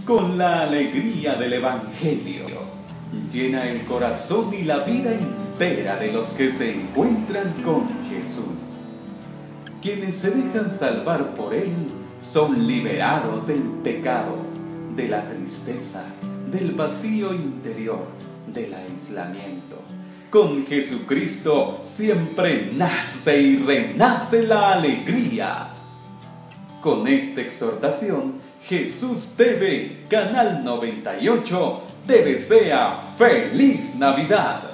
con la alegría del Evangelio. Llena el corazón y la vida entera de los que se encuentran con Jesús. Quienes se dejan salvar por Él son liberados del pecado, de la tristeza, del vacío interior, del aislamiento. Con Jesucristo siempre nace y renace la alegría. Con esta exhortación, Jesús TV, Canal 98, te desea ¡Feliz Navidad!